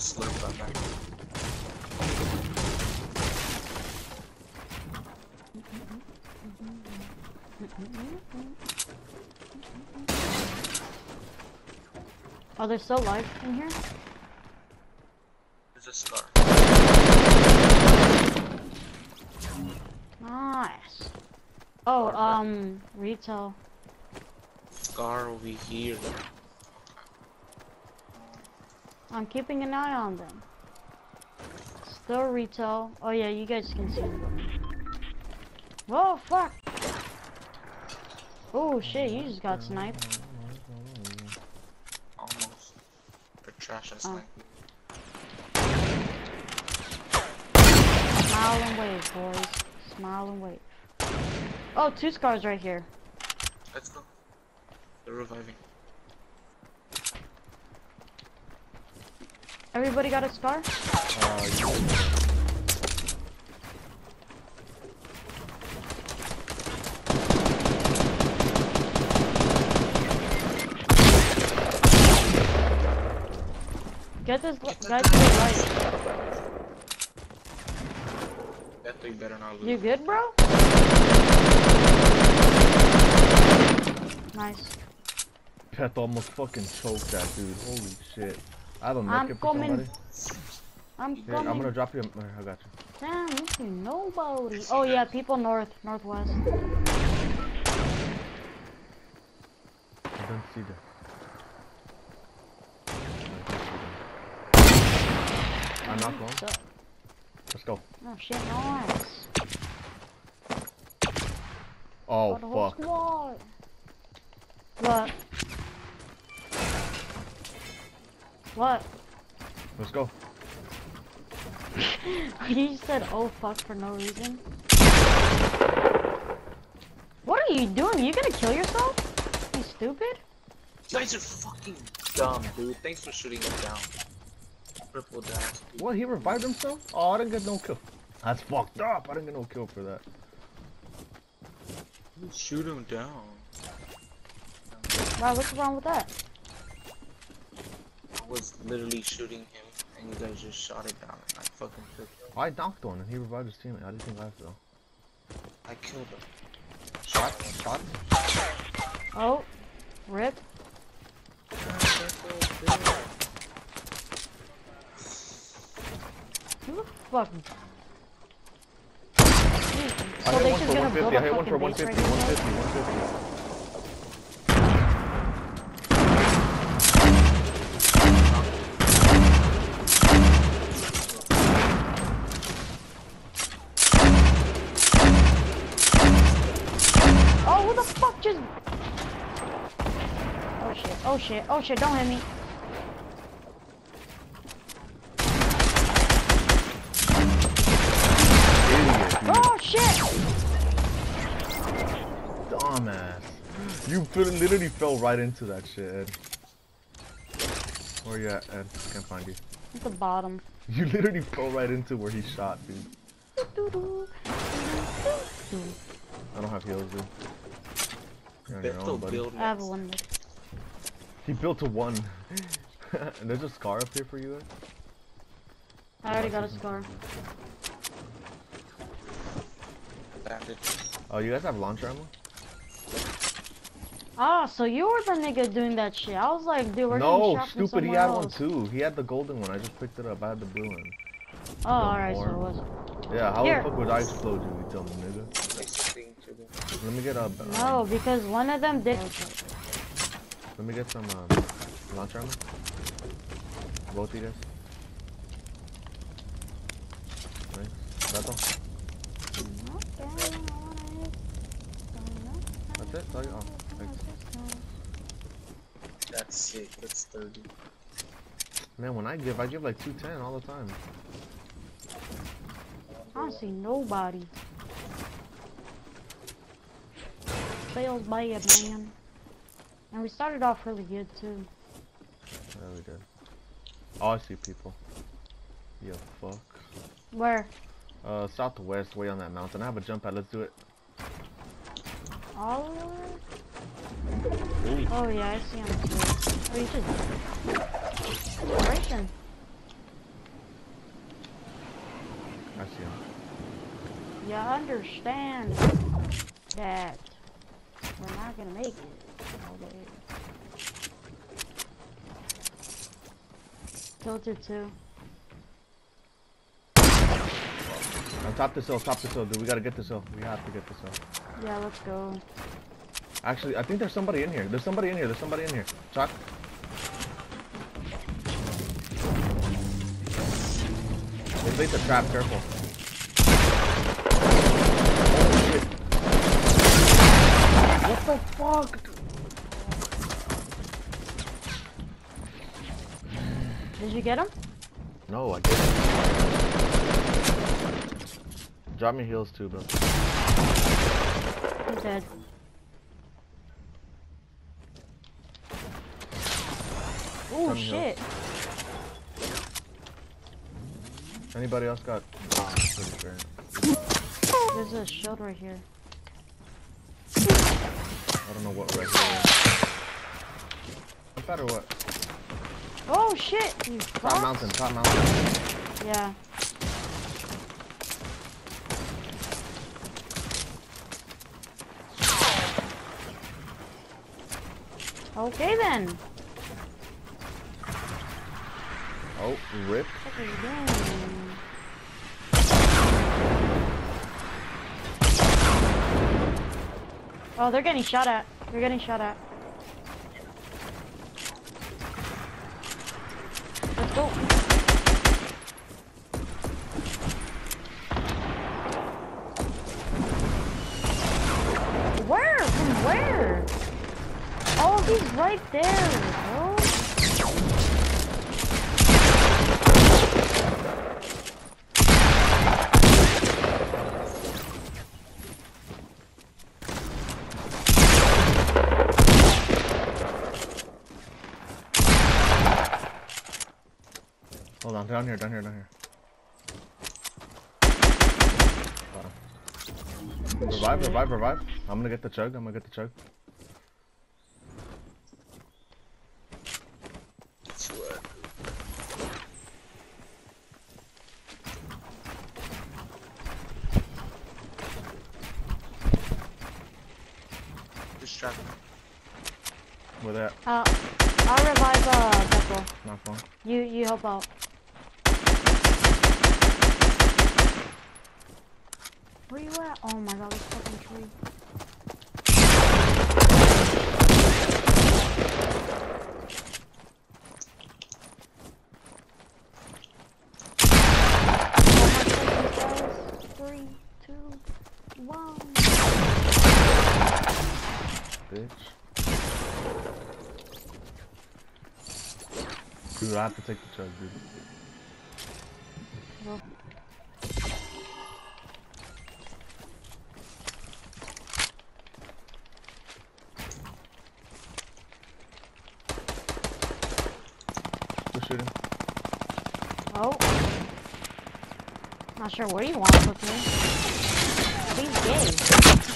slurp on that. Are there still life in here? There's a scar. Nice. Oh, retail. Scar over here. I'm keeping an eye on them. Still retail. Oh yeah, you guys can see them. Whoa, fuck! Oh shit, you just got sniped. Almost. They're trash and snipe. Smile and wave, boys. Smile and wave. Oh, 2 scars right here. Let's go. They're reviving. Everybody got a scar? Get this guy to the right. That thing better not lose. You good, bro? Nice. Pet almost fucking choked that dude. Holy shit. I have a I'm medkit for coming. somebody. I'm Here, coming. I'm gonna drop you. I got you. Damn, you see nobody. Oh yeah, people northwest. I don't see them. I'm not going. So, Let's go. oh shit, nice. Oh Got a whole fuck. squad. What? What? Let's go. You said oh fuck for no reason. What are you doing? You gonna kill yourself? You stupid? You guys are fucking dumb, dude. Thanks for shooting him down. Triple dash. What? He revived himself? Oh, I didn't get no kill. That's fucked up. I didn't get no kill for that. Shoot him down. Wow, what's wrong with that? I was literally shooting him, and you guys just shot it down, and I fucking took him. I knocked one and he revived his teammate. How do you think I feel? I killed him. Shot. Oh, rip. Who the fuck? I So hit they one just for gonna 150. build I a hit one for fucking base 150. right here? 150. Oh, who the fuck just? Oh shit! Oh shit! Oh shit! Don't hit me! Idiot, dude. Oh shit! Dumbass. You literally fell right into that shit, Ed. Where you at, Ed? Can't find you. At the bottom. You literally fell right into where he shot, dude. I don't have heals, dude. You're on your own, buddy. I have one. He built a 1. And there's a scar up here for you, Ed? I already got a scar. Bandages. Oh, you guys have launcher ammo? Ah, so you were the nigga doing that shit. I was like, dude, we're getting No, shot from stupid, he somewhere had else. one too. He had the golden one. I just picked it up. I had the blue one. Oh, alright, so it was. Yeah, how Here. the fuck would I explode you, you dumb nigga? Let me get a... No, because one of them did. Let me get some launcher ammo. Both of you guys. Nice. That's all. That's it? Tell you? Oh, thanks. That's sick. That's 30. Man, when I give like 210 all the time. I don't see nobody. Sales bad, man. And we started off really good too. Yeah, we did. Oh, I see people. Yeah, fuck. Where? Southwest, way on that mountain. I have a jump pad. Let's do it. All the way? Oh yeah, I see him too. Oh, you just... Racing. understand that we're not gonna make it. Okay. Tilted too. Top this hill, dude. We gotta get this hill. We have to get this hill. Yeah, let's go. Actually, I think there's somebody in here. There's somebody in here. Chalk. They laid the trap, careful. What the fuck? Did you get him? No, I didn't. Drop me heals too, bro. He's dead. Oh shit. Anybody else got? Oh, pretty sure. There's a shield right here. I don't know what right here is. Not bad or what? Oh shit! You Top fuck. mountain, top mountain. Yeah. Okay then. Oh, rip. What are you doing? Oh, they're getting shot at. They're getting shot at. Let's go. Where? From where? Oh, he's right there, bro. Hold on, down here. Revive. I'm gonna get the chug. Swear. Distract me. Where that? I'll revive Deathwell. Not fun. You help out. Where you at? Oh my god, this fucking tree. Three, two, one. Bitch. Dude, I have to take the chug, dude. Well, Just shooting. oh. Not sure where you want to put me. He's gay.